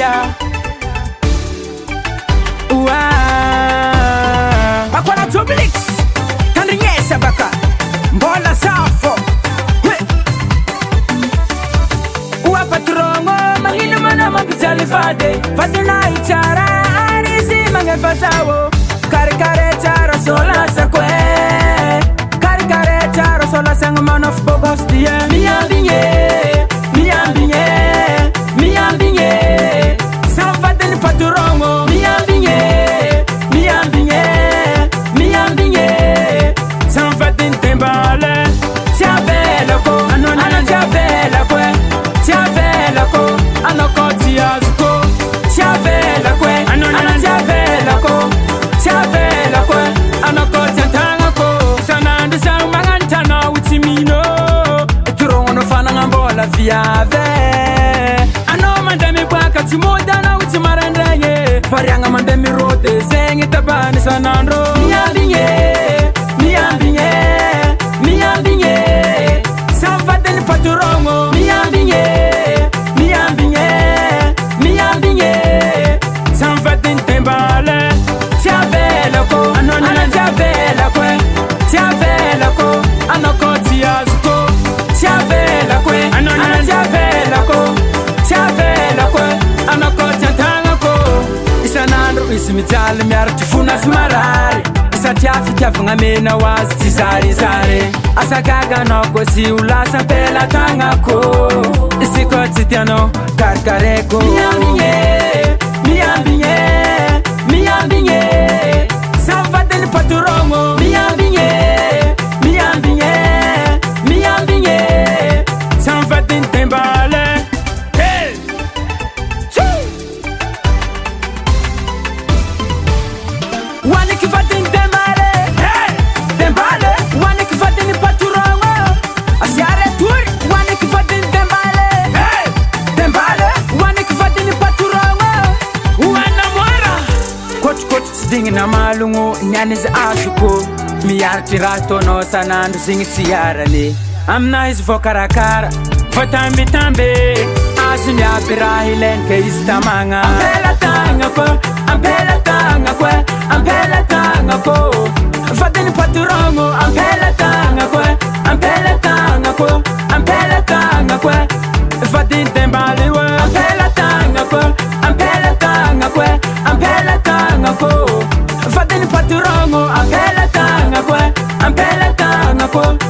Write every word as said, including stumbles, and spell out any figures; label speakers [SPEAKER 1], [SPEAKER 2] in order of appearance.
[SPEAKER 1] ya. Uwa Bakwana Toblix Kandringesa baka Mbola safo Uwa patrongo Manginu mana mapitali fade Fatina itara Arisi mange fasawo Kare kare chara sola sakwe Kare kare chara sola sang man of bogos diye Miyambinye Miyambinye Miyambinye Sanfatini patrongo Miyambinye Miyambinye Miyambinye Sanfatini tembale Tiavela ko Ana tiavela kwe Tiavela ko Anoko tiazuko Tiavela kwe Ana tiavela ko Tiavela kwe Anoko tiantanga ko Sanandi sang mangantana utimino Eturongo fana ngambola viave Ano mandami bwaka timodana utimarandanye Farianga mandami rote zengi tabani sanandro Miyambinye Miyambinye Miyambinye Sanfateni paturongo Miyambinye Miyambinye Miyambinye Sanfateni tembale Tiavela ko Ana tiavela kwe Tiavela ko Anoko tiazuko Tiavela kwe Ana tiavela ko Tiavela kwe Anoko tiantanga ko Isanandro isimitali miara tifuna simarari Isa tiafi tiafunga mena wazi tizari zare Asa gaga noko si ulasa pela tanga ko Isiko titiano karkareko Miyambinye Miyambinye Miyambinye Sanfateni paturongo Miyambinye Miyambinye Miyambinye Sanfateni tembale Hey Wani kifatini tembale Hey Tembale Wani kifatini paturongo Asiare turi Wani kifatini tembale Hey Tembale Wani kifatini paturongo Wana mwara Koch koch sidingi na malungu Nyani za asuko Miyarti rato no sanandu zingi siyara ni Amna is vokarakara Votambi tambe Asumi apirahilen ke istamanga Ampela tanga ko Ampela tanga ko Ampela tanga ko Fatini paturongo Ampela tanga ko Ampela tanga ko Ampela tanga ko Fatini tembali we Ampela tanga ko Ampela tanga ko Ampela tanga ko Fatini paturongo Ampela tanga ko Ampela tanga ko